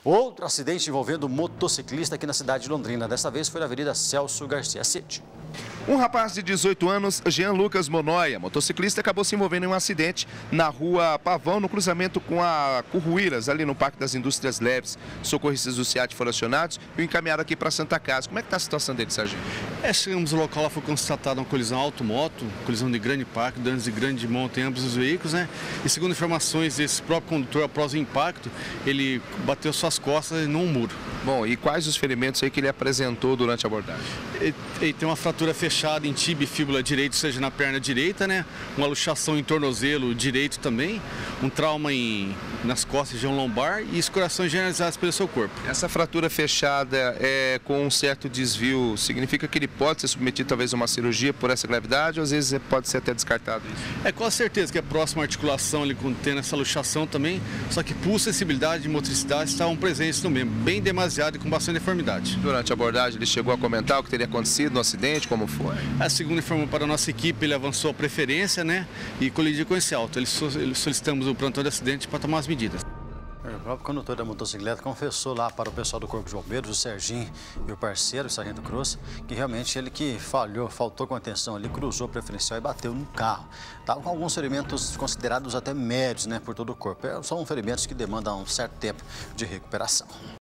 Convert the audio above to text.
Outro acidente envolvendo motociclista aqui na cidade de Londrina. Dessa vez foi na Avenida Celso Garcia Cid. Um rapaz de 18 anos, Jean Lucas Monóia, motociclista, acabou se envolvendo em um acidente na rua Pavão, no cruzamento com a Curruíras, ali no Parque das Indústrias Leves. Socorristas do SEAT foram acionados e o encaminharam aqui para Santa Casa. Como é que está a situação dele, sargento? Chegamos no local, lá foi constatada uma colisão auto-moto, colisão de grande impacto, danos de grande monta em ambos os veículos, né? E segundo informações desse próprio condutor, após o impacto, ele bateu suas costas num muro. Bom, e quais os ferimentos aí que ele apresentou durante a abordagem? Ele tem uma fratura fechada em tíbia e fíbula direita, ou seja, na perna direita, né? Uma luxação em tornozelo direito também, um trauma nas costas, região lombar e escoriações generalizadas pelo seu corpo. Essa fratura fechada com um certo desvio, significa que ele pode ser submetido talvez a uma cirurgia por essa gravidade ou às vezes pode ser até descartado isso? Com certeza que a próxima articulação ele contendo essa luxação também, só que pulso, sensibilidade e motricidade estavam presentes no membro, bem demasiado e com bastante deformidade. Durante a abordagem ele chegou a comentar o que teria acontecido no acidente, como foi? Segundo informou para a nossa equipe, ele avançou a preferência, né, e colidiu com esse auto. Solicitamos o plantão de acidente para tomar as medidas. O próprio condutor da motocicleta confessou lá para o pessoal do Corpo de Bombeiros, o Serginho e o parceiro, o Sargento Cruz, que realmente ele que faltou com atenção ali, cruzou preferencial e bateu no carro. Estava com alguns ferimentos considerados até médios, né, por todo o corpo. São ferimentos que demandam um certo tempo de recuperação.